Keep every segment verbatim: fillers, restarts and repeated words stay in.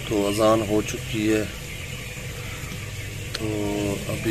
तो अजान हो चुकी है, तो अभी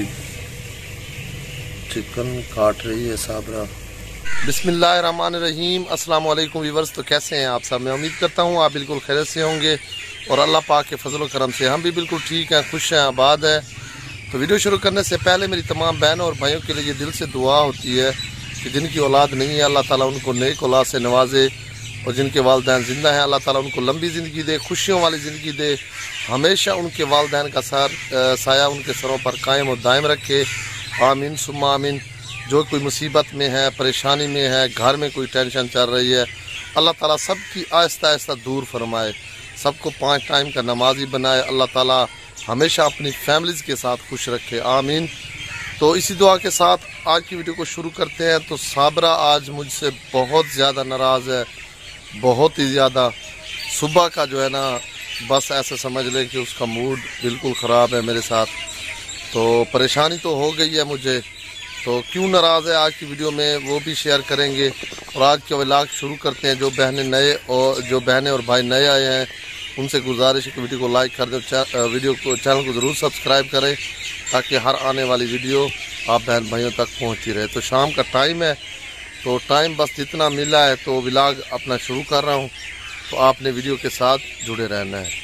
चिकन काट रही है साबरा। बिस्मिल्लाहिर्रहमानिर्रहीम। अस्सलाम वालेकुम व्यूअर्स, तो कैसे हैं आप सब? मैं उम्मीद करता हूँ आप बिल्कुल खैरियत से होंगे और अल्लाह पाक के फजल व करम से हम भी बिल्कुल ठीक हैं, खुश हैं, आबाद है। तो वीडियो शुरू करने से पहले मेरी तमाम बहनों और भाइयों के लिए दिल से दुआ होती है कि जिनकी औलाद नहीं है अल्लाह ताला उनको नेक औलाद से नवाजे, और जिनके वालिदैन ज़िंदा हैं अल्लाह ताला उनको लंबी ज़िंदगी दे, खुशियों वाली ज़िंदगी दे, हमेशा उनके वालिदैन का सार साया उनके सरों पर कायम और दायम रखे। आमीन सुम्मा आमीन। जो कोई मुसीबत में है, परेशानी में है, घर में कोई टेंशन चल रही है, अल्लाह ताला सबकी आहिस्ता आहिस्ता दूर फरमाए, सबको पाँच टाइम का नमाजी बनाए, अल्लाह ताला हमेशा अपनी फैमिलीज़ के साथ खुश रखे। आमीन। तो इसी दुआ के साथ आज की वीडियो को शुरू करते हैं। तो साबरा आज मुझसे बहुत ज़्यादा नाराज़ है, बहुत ही ज़्यादा। सुबह का जो है ना, बस ऐसे समझ लें कि उसका मूड बिल्कुल ख़राब है मेरे साथ। तो परेशानी तो हो गई है मुझे, तो क्यों नाराज़ है आज की वीडियो में वो भी शेयर करेंगे। और आज के व्लॉग शुरू करते हैं। जो बहनें नए और जो बहनें और भाई नए आए हैं उनसे गुजारिश है कि वीडियो को लाइक कर दें, वीडियो को चैनल को ज़रूर सब्सक्राइब करें ताकि हर आने वाली वीडियो आप बहन भाइयों तक पहुंचती रहे। तो शाम का टाइम है, तो टाइम बस जितना मिला है तो व्लॉग अपना शुरू कर रहा हूं, तो आपने वीडियो के साथ जुड़े रहना है।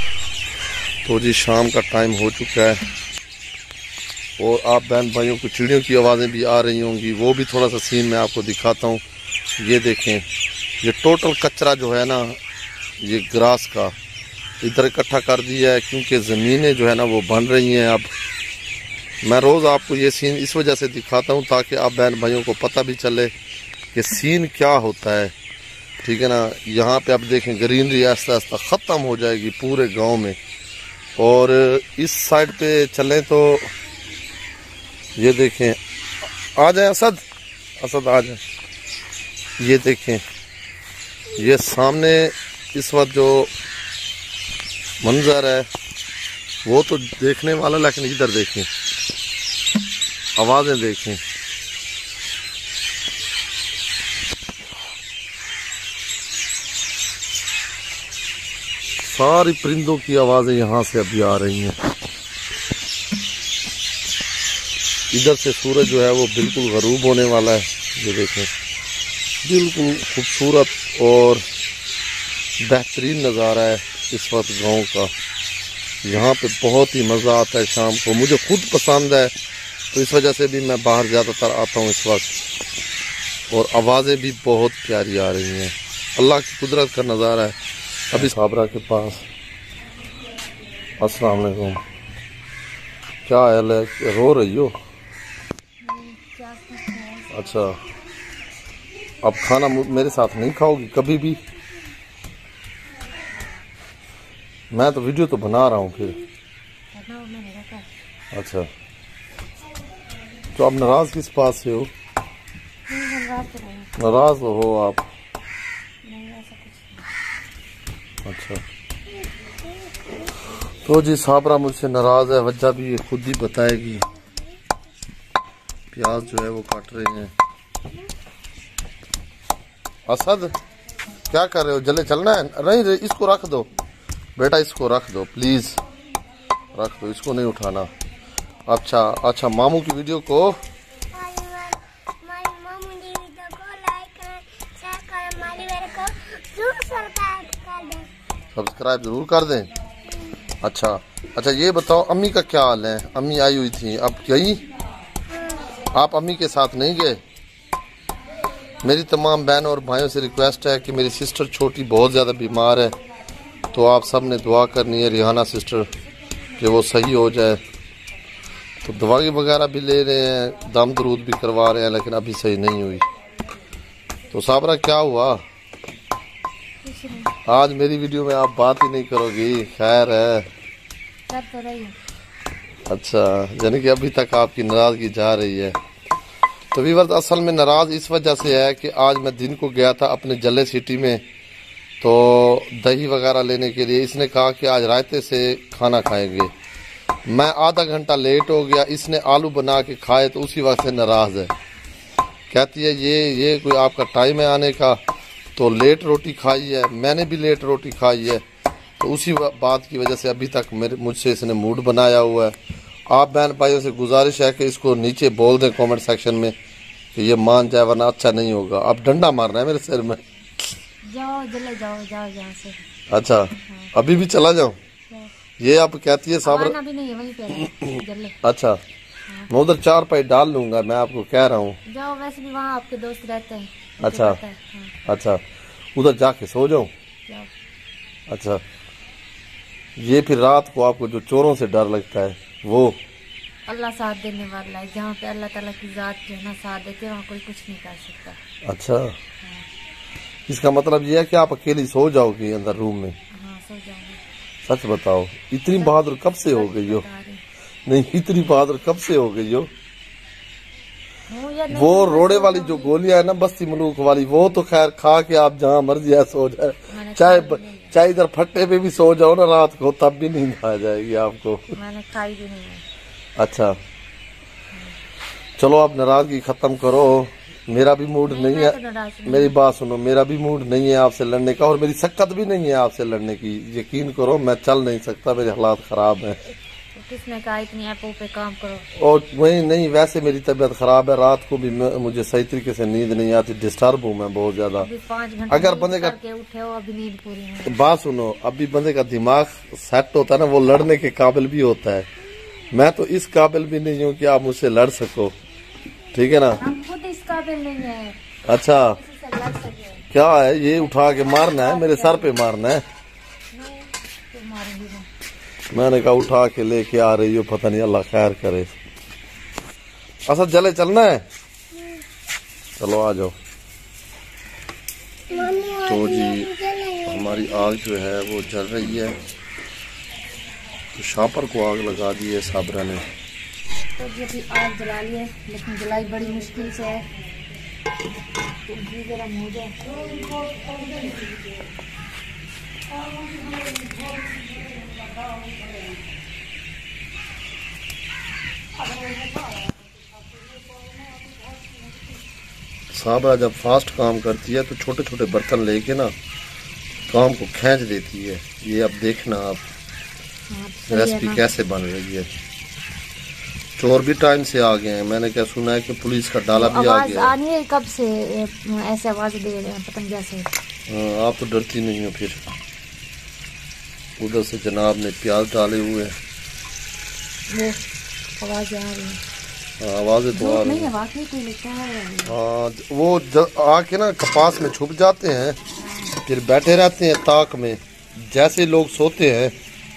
तो जी शाम का टाइम हो चुका है और आप बहन भाइयों को चिड़ियों की आवाज़ें भी आ रही होंगी, वो भी थोड़ा सा सीन मैं आपको दिखाता हूँ। ये देखें, ये टोटल कचरा जो है ना, ये ग्रास का इधर इकट्ठा कर दिया है क्योंकि ज़मीनें जो है ना वो बन रही हैं। अब मैं रोज़ आपको ये सीन इस वजह से दिखाता हूँ ताकि आप बहन भाइयों को पता भी चले कि सीन क्या होता है, ठीक है ना। यहाँ पे आप देखें ग्रीनरी आस्ता आस्ता ख़त्म हो जाएगी पूरे गांव में। और इस साइड पे चलें तो ये देखें, आ जाए असद, असद आ जाए। ये देखें, ये सामने इस वक्त जो मंजर है वो तो देखने वाला, लेकिन इधर देखें, आवाज़ें देखें। सारी परिंदों की आवाज़ें यहाँ से अभी आ रही हैं। इधर से सूरज जो है वो बिल्कुल गरूब होने वाला है। ये देखें, बिल्कुल खूबसूरत और बेहतरीन नज़ारा है इस वक्त गांव का। यहाँ पे बहुत ही मज़ा आता है शाम को, मुझे खुद पसंद है, तो इस वजह से भी मैं बाहर ज़्यादातर आता हूँ इस वक्त। और आवाज़ें भी बहुत प्यारी आ रही हैं, अल्लाह की कुदरत का नज़ारा है। अभी साबरा के पास। अस्सलाम वालेकुम, क्या हाल है? रो रही हो? अच्छा, अब खाना मेरे साथ नहीं खाओगी कभी भी? मैं तो वीडियो तो बना रहा हूँ फिर। अच्छा, तो आप नाराज किस बात से हो? नाराज तो हो आप? अच्छा, तो जी साबरा मुझसे नाराज है, वजह भी ये खुद ही बताएगी। प्याज जो है वो काट रहे हैं। असद क्या कर रहे हो? जल्दी चलना है? नहीं, इसको रख दो बेटा, इसको रख दो प्लीज, रख दो, इसको नहीं उठाना। अच्छा अच्छा, मामू की वीडियो को सब्सक्राइब जरूर कर दें। अच्छा अच्छा, ये बताओ अम्मी का क्या हाल है? अम्मी आई हुई थी, अब गई? आप अम्मी के साथ नहीं गए? मेरी तमाम बहनों और भाइयों से रिक्वेस्ट है कि मेरी सिस्टर छोटी बहुत ज़्यादा बीमार है, तो आप सब ने दुआ करनी है रिहाना सिस्टर कि वो सही हो जाए। तो दवाई वगैरह भी ले रहे हैं, दम दरूद भी करवा रहे हैं, लेकिन अभी सही नहीं हुई। तो साबरा क्या हुआ? आज मेरी वीडियो में आप बात ही नहीं करोगी? खैर है, कर तो रही है। अच्छा, यानी कि अभी तक आपकी नाराज़गी जा रही है। तो व्यूअर्स, असल में नाराज़ इस वजह से है कि आज मैं दिन को गया था अपने जले सिटी में, तो दही वगैरह लेने के लिए। इसने कहा कि आज रायते से खाना खाएंगे। मैं आधा घंटा लेट हो गया, इसने आलू बना के खाए, तो उसी वक्त से नाराज़ है। कहती है ये ये कोई आपका टाइम है आने का? तो लेट रोटी खाई है, मैंने भी लेट रोटी खाई है, तो उसी बात की वजह से अभी तक मेरे मुझसे इसने मूड बनाया हुआ है। आप बहन भाइयों से गुजारिश है कि इसको नीचे बोल दें कमेंट सेक्शन में कि ये मान जाए, वरना अच्छा नहीं होगा। अब डंडा मारना है मेरे सिर में। जाओ जल्दी जाओ जाओ यहाँ से। अच्छा हाँ। अभी भी चला जाऊँ? ये आप कहती है साबर अभी नहीं है वहीं पे जल्दी। अच्छा हाँ। मैं उधर चार पाई डाल लूंगा, मैं आपको कह रहा हूँ। जाओ, वैसे भी वहाँ आपके दोस्त रहते हैं। अच्छा हाँ। अच्छा, उधर जाके सो जाऊं? अच्छा, ये फिर रात को आपको जो चोरों से डर लगता है वो अल्लाह साथ देने वाला है। जहाँ पे अल्लाह ताला की जात जो है ना साथ देते हैं, वहाँ कोई कुछ नहीं कर सकता। अच्छा हाँ। इसका मतलब ये है कि आप अकेली सो जाओगी अंदर रूम में? हाँ सो जाऊंगी। सच बताओ, इतनी बहादुर कब से हो गई हो? नहीं, इतनी बहादुर कब से हो गई हो? वो रोड़े वाली जो गोलियां है ना, बस्ती मलूक वाली, वो तो खैर खा के आप जहाँ मर्जी है सो जाए, चाहे चाहे इधर फट्टे पे भी सो जाओ ना रात को, तब भी नींद आ जाएगी आपको। मैंने खाई भी नहीं है। अच्छा चलो, आप नाराजगी खत्म करो। मेरा भी मूड नहीं, नहीं है। तो मेरी बात सुनो, मेरा भी मूड नहीं है आपसे लड़ने का, और मेरी सक्कत भी नहीं है आपसे लड़ने की। यकीन करो, मैं चल नहीं सकता, मेरे हालात खराब हैं। तो किसने कहा इतनी ऐपों पे काम करो? और वही नहीं, वैसे मेरी तबीयत खराब है, रात को भी मुझे सही तरीके से नींद नहीं आती, डिस्टर्ब हूँ मैं बहुत ज्यादा। अगर बंदे का उठे हो अभी नींद पूरी है। बात सुनो, अभी बंदे का दिमाग सेट होता है ना, वो लड़ने के काबिल भी होता है। मैं तो इस काबिल भी नहीं हूँ कि आप मुझसे लड़ सको, ठीक है ना? हम खुद इस काबिल नहीं है। अच्छा क्या है ये? उठा के मारना है, मेरे सर पे मारना है? मैंने कहा उठा के लेके आ रही हो, पता नहीं, अल्लाह खैर करे। अच्छा जले चलना है? चलो आ जाओ। तो जी हमारी आग जो है वो जल रही है, तो शापर को आग लगा दी है साबरा ने। तो जी अभी आग जला ली है, लेकिन जलाई बड़ी मुश्किल से है। तो घी गरम हो जाए। साबरा जब फास्ट काम करती है तो छोटे छोटे बर्तन लेके ना काम को खींच देती है। ये अब देखना आप रेसिपी कैसे बन रही है। चोर भी टाइम से आ गए हैं, मैंने क्या सुना है कि पुलिस का डाला भी आ गया है। कब से ऐसे आवाज दे रहे हैं, पता नहीं कैसे। आप तो डरती नहीं हो फिर। उधर से जनाब ने प्याज डाले हुए हैं, आवाज आ रही है। आवाजें तो आ रही है। हाँ, वो आके ना कपास में छुप जाते हैं, फिर बैठे रहते हैं ताक में। जैसे लोग सोते हैं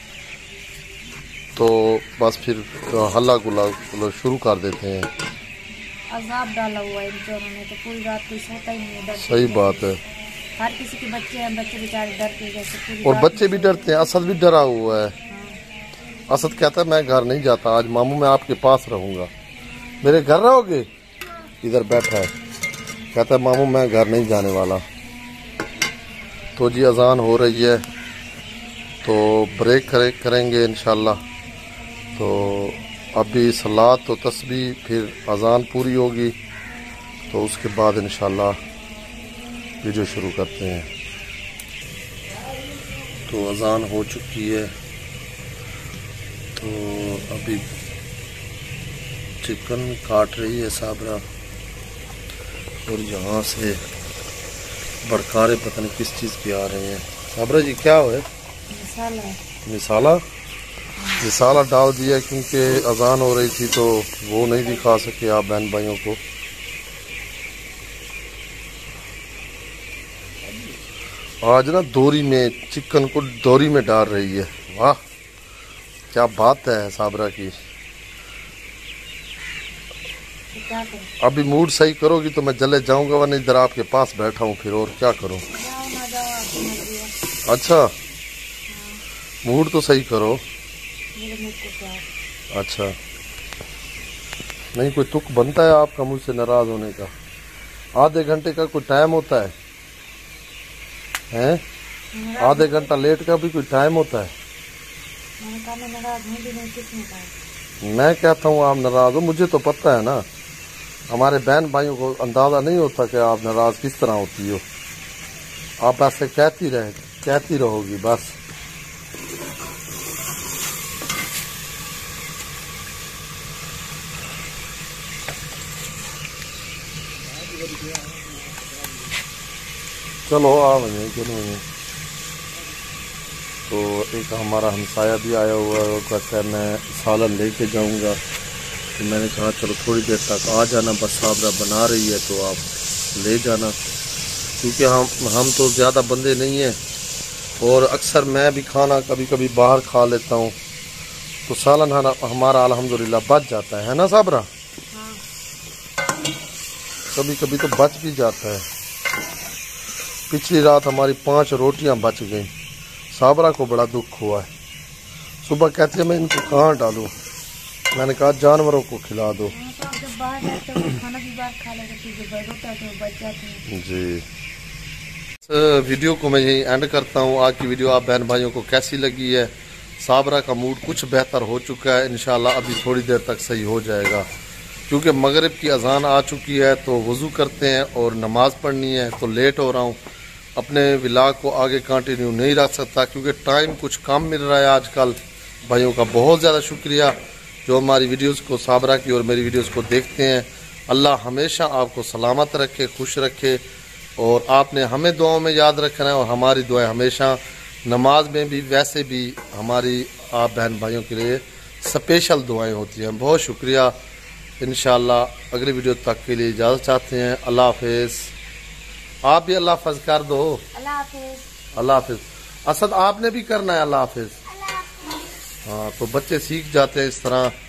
तो बस फिर हल्ला गुल्ला शुरू कर देते हैं। अजाब डाला हुआ है इन चोरों ने, तो पूरी रात कोई सोता ही नहीं है। सही बात है। हर किसी के बच्चे हैं, बच्चे बेचारे डरते हैं जैसे। और बच्चे भी डरते हैं, असद भी डरा हुआ है। हाँ। असद कहता है मैं घर नहीं जाता, आज मामू मैं आपके पास रहूंगा। मेरे घर रहोगे? इधर बैठा है, कहता है मामू मैं घर नहीं जाने वाला। तो जी अजान हो रही है, तो ब्रेक करे करेंगे इंशाल्लाह। तो अभी सलात तो तस्बीह, फिर अजान पूरी होगी, तो उसके बाद इंशाल्लाह वीडियो शुरू करते हैं। तो अजान हो चुकी है, तो अभी चिकन काट रही है साबरा, और यहाँ से बड़कारे पता नहीं किस चीज़ के आ रहे हैं। साबरा जी क्या हो है? मिसाला मिसाला मिसाला डाल दिया, क्योंकि अजान हो रही थी तो वो नहीं दिखा सके आप बहन भाइयों को। आज ना दोरी में चिकन को दोरी में डाल रही है। वाह क्या बात है साबरा की। अभी मूड सही करोगी तो मैं जले जाऊंगा, वरना इधर आपके पास बैठा हूँ फिर, और क्या करूँ। अच्छा मूड तो सही करो। अच्छा नहीं, कोई तुक बनता है आपका मुझसे नाराज होने का? आधे घंटे का कोई टाइम होता है हैं? आधे घंटा लेट का भी कोई टाइम होता है? मैं कहता हूँ आप नाराज हो, मुझे तो पता है ना। हमारे बहन भाइयों को अंदाजा नहीं होता कि आप नाराज किस तरह होती हो। आप ऐसे कहती रहे कहती रहोगी बस। चलो आ वही चलो वही। तो एक हमारा हमसाया भी आया हुआ है, वो कहता है मैं सालन लेके जाऊंगा। तो मैंने कहा चलो थोड़ी देर तक आ जाना, बस साबरा बना रही है तो आप ले जाना, क्योंकि हम हम तो ज़्यादा बंदे नहीं हैं और अक्सर मैं भी खाना कभी कभी बाहर खा लेता हूँ, तो सालन हमारा अल्हम्दुलिल्लाह बच जाता है ना साबरा। हाँ। कभी कभी तो बच भी जाता है। पिछली रात हमारी पांच रोटियां बच गई, साबरा को बड़ा दुख हुआ है। सुबह कहती है मैं इनको कहाँ डालूं, मैंने कहा जानवरों को खिला दो। हाँ, तो आप जब बाहर जाते हो खाना भी बाहर खा लेते हो, जो होता है तो बच जाते हैं। जी, इस वीडियो को मैं यही एंड करता हूँ। आज की वीडियो आप बहन भाइयों को कैसी लगी है? साबरा का मूड कुछ बेहतर हो चुका है, इंशाल्लाह अभी थोड़ी देर तक सही हो जाएगा, क्योंकि मगरिब की अजान आ चुकी है। तो वज़ू करते हैं और नमाज़ पढ़नी है, तो लेट हो रहा हूँ। अपने व्लॉग को आगे कंटिन्यू नहीं रख सकता क्योंकि टाइम कुछ कम मिल रहा है आजकल। भाइयों का बहुत ज़्यादा शुक्रिया जो हमारी वीडियोस को, साबरा की और मेरी वीडियोस को देखते हैं। अल्लाह हमेशा आपको सलामत रखे, खुश रखे, और आपने हमें दुआओं में याद रखना है और हमारी दुआएं हमेशा नमाज में भी वैसे भी हमारी आप बहन भाइयों के लिए स्पेशल दुआएं होती हैं। बहुत शुक्रिया। इंशाल्लाह अगली वीडियो तक के लिए इजाज़त चाहते हैं। अल्लाह हाफिज़। आप भी अल्लाह हाफिज़ कर दो। अल्लाह हाफिज़। अल्लाह हाफिज़। असद आपने भी करना है अल्लाह हाफिज़। हाँ, तो बच्चे सीख जाते हैं इस तरह।